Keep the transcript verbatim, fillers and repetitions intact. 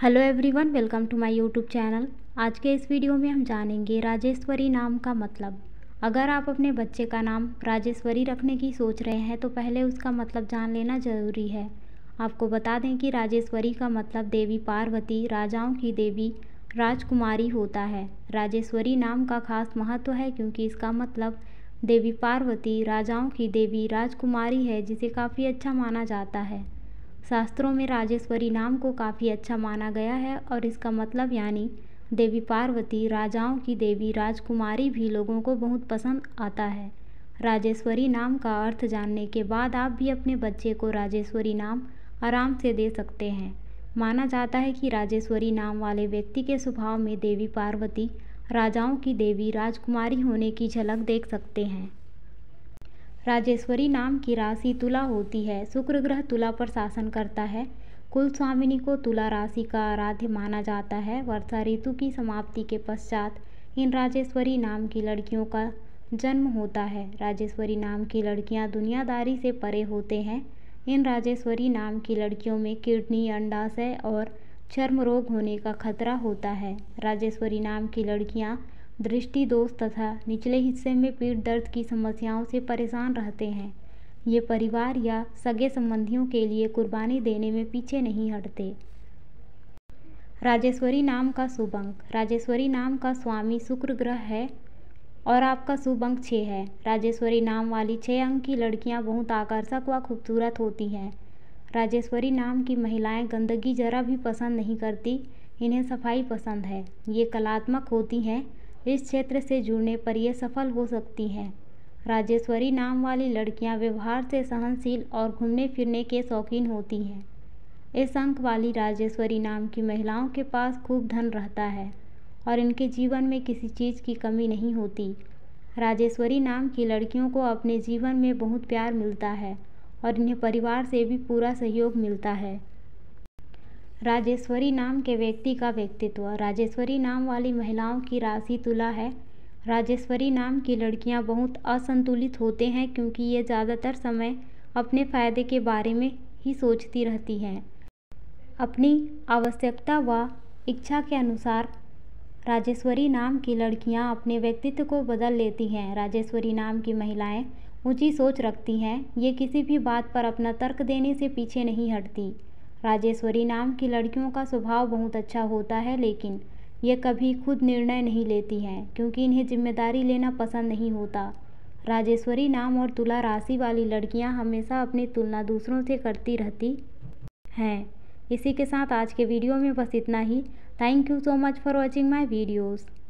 Hello everyone, welcome to my YouTube channel. आज के इस वीडियो में हम जानेंगे राजेश्वरी नाम का मतलब। अगर आप अपने बच्चे का नाम राजेश्वरी रखने की सोच रहे हैं तो पहले उसका मतलब जान लेना ज़रूरी है। आपको बता दें कि राजेश्वरी का मतलब देवी पार्वती, राजाओं की देवी, राजकुमारी होता है। राजेश्वरी नाम का खास महत्व है क्योंकि इसका मतलब देवी पार्वती, राजाओं की देवी, राजकुमारी है, जिसे काफ़ी अच्छा माना जाता है। शास्त्रों में राजेश्वरी नाम को काफ़ी अच्छा माना गया है और इसका मतलब यानी देवी पार्वती, राजाओं की देवी, राजकुमारी भी लोगों को बहुत पसंद आता है। राजेश्वरी नाम का अर्थ जानने के बाद आप भी अपने बच्चे को राजेश्वरी नाम आराम से दे सकते हैं। माना जाता है कि राजेश्वरी नाम वाले व्यक्ति के स्वभाव में देवी पार्वती, राजाओं की देवी, राजकुमारी होने की झलक देख सकते हैं। राजेश्वरी नाम की राशि तुला होती है। शुक्र ग्रह तुला पर शासन करता है। कुल स्वामिनी को तुला राशि का आराध्य माना जाता है। वर्षा ऋतु की समाप्ति के पश्चात इन राजेश्वरी नाम की लड़कियों का जन्म होता है। राजेश्वरी नाम की लड़कियां दुनियादारी से परे होते हैं। इन राजेश्वरी नाम की लड़कियों में किडनी, अंडाशय और चर्म रोग होने का खतरा होता है। राजेश्वरी नाम की लड़कियां दृष्टि दोष तथा निचले हिस्से में पीठ दर्द की समस्याओं से परेशान रहते हैं। ये परिवार या सगे संबंधियों के लिए कुर्बानी देने में पीछे नहीं हटते। राजेश्वरी नाम का शुभ अंक। राजेश्वरी नाम का स्वामी शुक्र ग्रह है और आपका शुभ अंक छः है। राजेश्वरी नाम वाली छः अंक की लड़कियां बहुत आकर्षक व खूबसूरत होती हैं। राजेश्वरी नाम की महिलाएं गंदगी जरा भी पसंद नहीं करती, इन्हें सफाई पसंद है। ये कलात्मक होती हैं। इस क्षेत्र से जुड़ने पर ये सफल हो सकती हैं। राजेश्वरी नाम वाली लड़कियां व्यवहार से सहनशील और घूमने फिरने के शौकीन होती हैं। इस अंक वाली राजेश्वरी नाम की महिलाओं के पास खूब धन रहता है और इनके जीवन में किसी चीज़ की कमी नहीं होती। राजेश्वरी नाम की लड़कियों को अपने जीवन में बहुत प्यार मिलता है और इन्हें परिवार से भी पूरा सहयोग मिलता है। राजेश्वरी नाम के व्यक्ति का व्यक्तित्व। राजेश्वरी नाम वाली महिलाओं की राशि तुला है। राजेश्वरी नाम की लड़कियां बहुत असंतुलित होते हैं क्योंकि ये ज़्यादातर समय अपने फ़ायदे के बारे में ही सोचती रहती हैं। अपनी आवश्यकता व इच्छा के अनुसार राजेश्वरी नाम की लड़कियां अपने व्यक्तित्व को बदल लेती हैं। राजेश्वरी नाम की महिलाएं ऊंची सोच रखती हैं। ये किसी भी बात पर अपना तर्क देने से पीछे नहीं हटती। राजेश्वरी नाम की लड़कियों का स्वभाव बहुत अच्छा होता है, लेकिन ये कभी खुद निर्णय नहीं लेती हैं क्योंकि इन्हें जिम्मेदारी लेना पसंद नहीं होता। राजेश्वरी नाम और तुला राशि वाली लड़कियां हमेशा अपनी तुलना दूसरों से करती रहती हैं। इसी के साथ आज के वीडियो में बस इतना ही। Thank you so much for watching my videos.